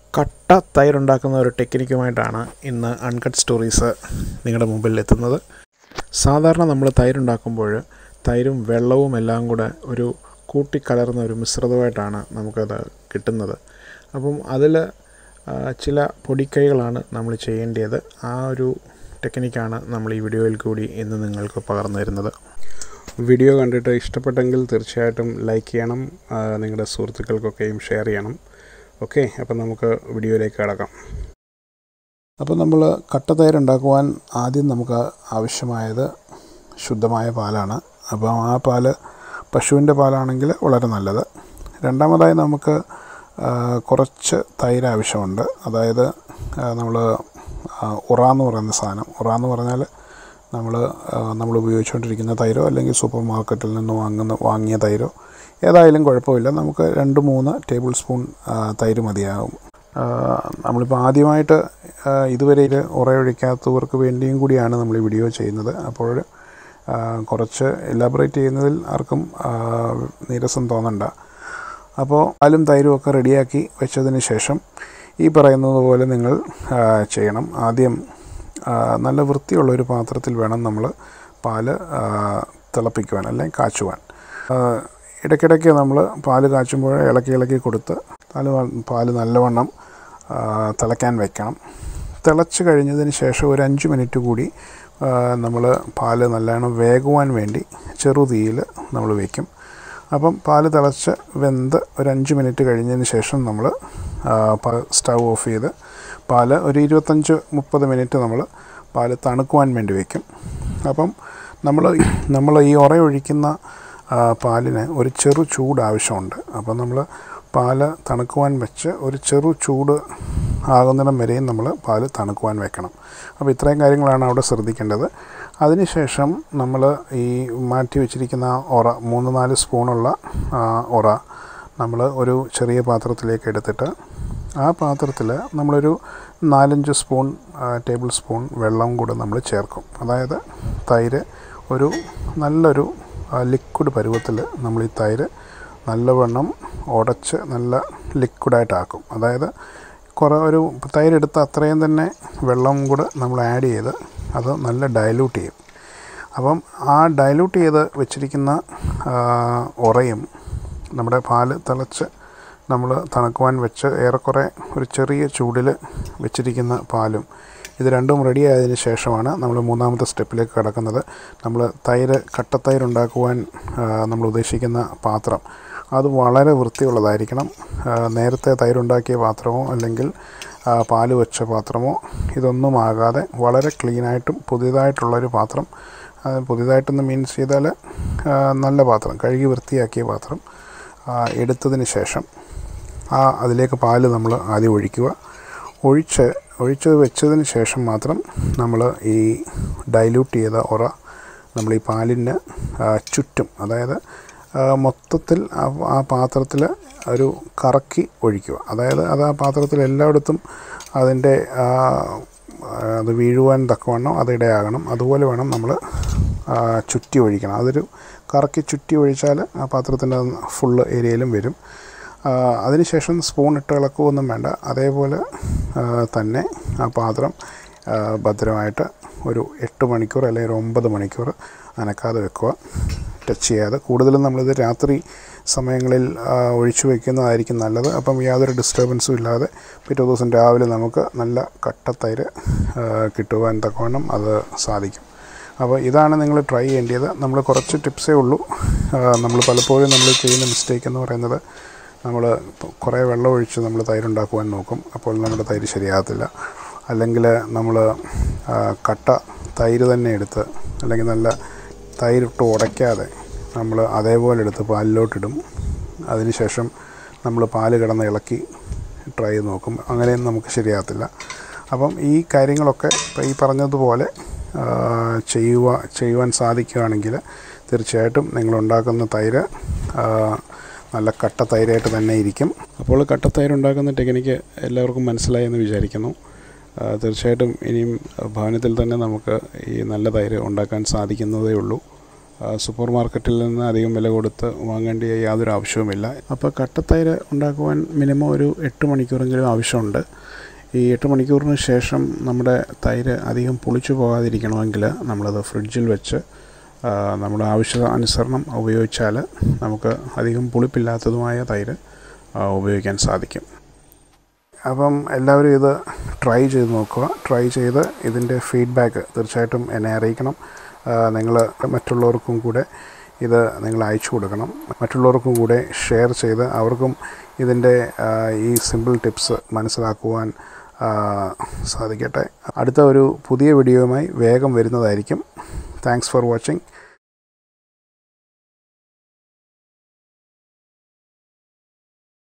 കട്ട തൈരുണ്ടാക്കുന്ന ഒരു ടെക്നിക്കുമായിട്ടാണ് ഇന്ന് അൺകട്ട് സ്റ്റോറീസ് നിങ്ങളുടെ മുമ്പിൽ എത്തുന്നത്. സാധാരണ നമ്മൾ തൈരുണ്ടാക്കുമ്പോൾ തൈരും വെള്ളവും എല്ലാം കൂടെ ഒരു കൂട്ടിക്കലർന്ന ഒരു മിശ്രിതമായിട്ടാണ് നമുക്കത് കിട്ടുന്നത്. അപ്പം അതിൽ ചില പൊടിക്കൈകളാണ് നമ്മൾ ചെയ്യേണ്ടത്. ആ ഒരു ടെക്നിക്കാണ് നമ്മൾ ഈ വീഡിയോയിൽ കൂടി ഇന്ന് നിങ്ങൾക്ക് പകർന്നു തരുന്നത്. വീഡിയോ കണ്ടിട്ട് ഇഷ്ടപ്പെട്ടെങ്കിൽ തീർച്ചയായിട്ടും ലൈക്ക് ചെയ്യണം, നിങ്ങളുടെ സുഹൃത്തുക്കൾക്കൊക്കെയും ഷെയർ ചെയ്യണം. ഓക്കെ, അപ്പം നമുക്ക് വീഡിയോയിലേക്ക് കടക്കാം. അപ്പോൾ നമ്മൾ കട്ട തൈരുണ്ടാക്കുവാൻ ആദ്യം നമുക്ക് ആവശ്യമായത് ശുദ്ധമായ പാലാണ്. അപ്പോൾ ആ പാല് പശുവിൻ്റെ പാലാണെങ്കിൽ വളരെ നല്ലത്. രണ്ടാമതായി നമുക്ക് കുറച്ച് തൈര് ആവശ്യമുണ്ട്. അതായത് നമ്മൾ ഉറ എന്ന് പറയുന്ന സാധനം, ഉറ എന്ന് പറഞ്ഞാൽ നമ്മൾ ഉപയോഗിച്ചുകൊണ്ടിരിക്കുന്ന തൈരോ അല്ലെങ്കിൽ സൂപ്പർ മാർക്കറ്റിൽ നിന്ന് വാങ്ങിയ തൈരോ ഏതായാലും കുഴപ്പമില്ല. നമുക്ക് 2-3 ടേബിൾ സ്പൂൺ തൈര് മതിയാകും. നമ്മളിപ്പോൾ ആദ്യമായിട്ട് ഇതുവരെ ഉറയൊഴിക്കാത്തവർക്ക് വേണ്ടിയും കൂടിയാണ് നമ്മൾ ഈ വീഡിയോ ചെയ്യുന്നത്. അപ്പോൾ കുറച്ച് എലാബറേറ്റ് ചെയ്യുന്നതിൽ ആർക്കും നീരസം തോന്നണ്ട. അപ്പോൾ പാലും തൈരും ഒക്കെ റെഡിയാക്കി വെച്ചതിന് ശേഷം ഈ പറയുന്നത് പോലെ നിങ്ങൾ ചെയ്യണം. ആദ്യം നല്ല വൃത്തിയുള്ളൊരു പാത്രത്തിൽ വേണം നമ്മൾ പാല് തിളപ്പിക്കുവാൻ അല്ലെങ്കിൽ കാച്ചുവാൻ. ഇടയ്ക്കിടയ്ക്ക് നമ്മൾ പാല് കാച്ചുമ്പോൾ ഇളക്കി കൊടുത്ത് പാല് നല്ലവണ്ണം തിളയ്ക്കാൻ വയ്ക്കണം. തിളച്ച് കഴിഞ്ഞതിന് ശേഷം ഒരു 5 മിനിറ്റ് കൂടി നമ്മൾ പാല് നല്ലവണ്ണം വേകുവാൻ വേണ്ടി ചെറുതീയിൽ നമ്മൾ വയ്ക്കും. അപ്പം പാല് തിളച്ച് വെന്ത് ഒരു 5 മിനിറ്റ് കഴിഞ്ഞതിന് ശേഷം നമ്മൾ സ്റ്റൗ ഓഫ് ചെയ്ത് പാല് ഒരു 25-30 മിനിറ്റ് നമ്മൾ പാല് തണുക്കുവാൻ വേണ്ടി വയ്ക്കും. അപ്പം നമ്മൾ ഈ ഉറയൊഴിക്കുന്ന പാലിന് ഒരു ചെറു ചൂട് ആവശ്യമുണ്ട്. അപ്പം നമ്മൾ പാല് തണുക്കുവാൻ വെച്ച് ഒരു ചെറു ചൂട് ആകുന്നിടം വരെയും നമ്മൾ പാല് തണുക്കുവാൻ വെക്കണം. അപ്പോൾ ഇത്രയും കാര്യങ്ങളാണ് അവിടെ ശ്രദ്ധിക്കേണ്ടത്. അതിനുശേഷം നമ്മൾ ഈ മാറ്റി വെച്ചിരിക്കുന്ന ഉറ 3-4 സ്പൂണുള്ള ഉറ നമ്മൾ ഒരു ചെറിയ പാത്രത്തിലേക്ക് എടുത്തിട്ട് ആ പാത്രത്തിൽ നമ്മളൊരു 4-5 സ്പൂൺ ടേബിൾ സ്പൂൺ വെള്ളം കൂടെ നമ്മൾ ചേർക്കും. അതായത് തൈര് ഒരു നല്ലൊരു ലിക്വിഡ് പരുവത്തിൽ നമ്മൾ ഈ തൈര് നല്ലവണ്ണം ഉടച്ച് നല്ല ലിക്വിഡായിട്ടാക്കും. അതായത് ഒരു തൈരെടുത്ത് അത്രയും തന്നെ വെള്ളം കൂടെ നമ്മൾ ആഡ് ചെയ്ത് അത് നല്ല ഡയലൂട്ട് ചെയ്യും. അപ്പം ആ ഡയലൂട്ട് ചെയ്ത് വെച്ചിരിക്കുന്ന ഉറയും നമ്മുടെ പാല് തിളച്ച് നമ്മൾ തണുക്കുവാൻ വെച്ച് ഏറെക്കുറെ ഒരു ചെറിയ ചൂടിൽ വെച്ചിരിക്കുന്ന പാലും ഇത് രണ്ടും റെഡി ആയതിനു ശേഷമാണ് നമ്മൾ 3ാമത്തെ സ്റ്റെപ്പിലേക്ക് കടക്കുന്നത്. നമ്മൾ കട്ടത്തൈരുണ്ടാക്കുവാൻ നമ്മൾ ഉദ്ദേശിക്കുന്ന പാത്രം അത് വളരെ വൃത്തിയുള്ളതായിരിക്കണം. നേരത്തെ തൈരുണ്ടാക്കിയ പാത്രമോ അല്ലെങ്കിൽ പാല് വെച്ച പാത്രമോ ഇതൊന്നും ആകാതെ വളരെ ക്ലീനായിട്ടും പുതിയതായിട്ടുള്ളൊരു പാത്രം, പുതിയതായിട്ടൊന്ന് മീൻസ് ചെയ്താൽ നല്ല പാത്രം, കഴുകി വൃത്തിയാക്കിയ പാത്രം എടുത്തതിന് ശേഷം അതിലേക്ക് പാല് നമ്മൾ ആദ്യം ഒഴിക്കുക. ഒഴിച്ച് വെച്ചതിന് ശേഷം മാത്രം നമ്മൾ ഈ ഡൈല്യൂട്ട് ചെയ്ത ഉറ നമ്മൾ ഈ പാലിന് ചുറ്റും, അതായത് മൊത്തത്തിൽ ആ പാത്രത്തിൽ ഒരു കറക്കി ഒഴിക്കുക. അതായത് അത് ആ പാത്രത്തിൽ എല്ലായിടത്തും അതിൻ്റെ അത് വീഴുവാൻ തക്കവണ്ണം അതിടയാകണം. അതുപോലെ വേണം നമ്മൾ ചുറ്റി ഒഴിക്കണം. അതൊരു കറക്കി ചുറ്റി ഒഴിച്ചാൽ ആ പാത്രത്തിൻ്റെ ഫുള്ള് ഏരിയയിലും വരും. അതിനുശേഷം സ്പൂൺ ഇട്ട് ഇളക്കുകയൊന്നും വേണ്ട. അതേപോലെ തന്നെ ആ പാത്രം ഭദ്രമായിട്ട് ഒരു 8 മണിക്കൂർ അല്ലെങ്കിൽ 9 മണിക്കൂർ അനക്കാതെ വെക്കുക, ടച്ച് ചെയ്യാതെ. കൂടുതലും നമ്മളിത് രാത്രി സമയങ്ങളിൽ ഒഴിച്ചു വയ്ക്കുന്നതായിരിക്കും നല്ലത്. അപ്പം യാതൊരു ഡിസ്റ്റർബൻസും ഇല്ലാതെ പിറ്റേ ദിവസം രാവിലെ നമുക്ക് നല്ല കട്ടത്തൈര് കിട്ടുവാൻ തക്കവണ്ണം അത് സാധിക്കും. അപ്പോൾ ഇതാണ് നിങ്ങൾ ട്രൈ ചെയ്യേണ്ടത്. നമ്മൾ കുറച്ച് ടിപ്സേ ഉള്ളൂ. നമ്മൾ പലപ്പോഴും നമ്മൾ ചെയ്യുന്ന മിസ്റ്റേക്ക് എന്ന് പറയുന്നത് നമ്മൾ കുറേ വെള്ളം ഒഴിച്ച് നമ്മൾ തൈരുണ്ടാക്കുവാൻ നോക്കും. അപ്പോൾ നമ്മുടെ തൈര് ശരിയാകത്തില്ല. അല്ലെങ്കിൽ നമ്മൾ കട്ട തൈര് തന്നെ എടുത്ത് അല്ലെങ്കിൽ നല്ല തൈരിട്ട് ഉടയ്ക്കാതെ നമ്മൾ അതേപോലെ എടുത്ത് പാലിലോട്ടിടും. അതിനുശേഷം നമ്മൾ പാല് കിടന്ന് ഇളക്കി ട്രൈ ചെയ്ത് നോക്കും. അങ്ങനെയൊന്നും നമുക്ക് ശരിയാകത്തില്ല. അപ്പം ഈ കാര്യങ്ങളൊക്കെ ഇപ്പോൾ ഈ പറഞ്ഞതുപോലെ ചെയ്യുവാൻ സാധിക്കുകയാണെങ്കിൽ തീർച്ചയായിട്ടും നിങ്ങളുണ്ടാക്കുന്ന തൈര് നല്ല കട്ട തൈരായിട്ട് തന്നെ ഇരിക്കും. അപ്പോൾ കട്ട തൈരുണ്ടാക്കുന്ന ടെക്നിക്ക് എല്ലാവർക്കും മനസ്സിലായി എന്ന് വിചാരിക്കുന്നു. തീർച്ചയായിട്ടും ഇനിയും ഭവനത്തിൽ തന്നെ നമുക്ക് ഈ നല്ല തൈര് ഉണ്ടാക്കാൻ സാധിക്കുന്നതേ ഉള്ളൂ. സൂപ്പർ മാർക്കറ്റിൽ നിന്ന് അധികം വില കൊടുത്ത് വാങ്ങേണ്ട യാതൊരു ആവശ്യവുമില്ല. അപ്പോൾ കട്ടത്തൈര് ഉണ്ടാക്കുവാൻ മിനിമം ഒരു 8 മണിക്കൂറെങ്കിലും ആവശ്യമുണ്ട്. ഈ 8 മണിക്കൂറിന് ശേഷം നമ്മുടെ തൈര് അധികം പുളിച്ചു പോകാതിരിക്കണമെങ്കിൽ നമ്മളത് ഫ്രിഡ്ജിൽ വെച്ച് നമ്മുടെ ആവശ്യാനുസരണം ഉപയോഗിച്ചാൽ നമുക്ക് അധികം പുളിപ്പില്ലാത്തതുമായ തൈര് ഉപയോഗിക്കാൻ സാധിക്കും. അപ്പം എല്ലാവരും ഇത് ട്രൈ ചെയ്ത് നോക്കുക. ട്രൈ ചെയ്ത് ഇതിൻ്റെ ഫീഡ്ബാക്ക് തീർച്ചയായിട്ടും എന്നെ അറിയിക്കണം. നിങ്ങൾ മറ്റുള്ളവർക്കും കൂടെ ഇത് നിങ്ങൾ അയച്ചു കൊടുക്കണം. മറ്റുള്ളവർക്കും കൂടെ ഷെയർ ചെയ്ത് അവർക്കും ഇതിൻ്റെ ഈ സിമ്പിൾ ടിപ്സ് മനസ്സിലാക്കുവാൻ സാധിക്കട്ടെ. അടുത്ത ഒരു പുതിയ വീഡിയോയുമായി വേഗം വരുന്നതായിരിക്കും. Thanks for watching.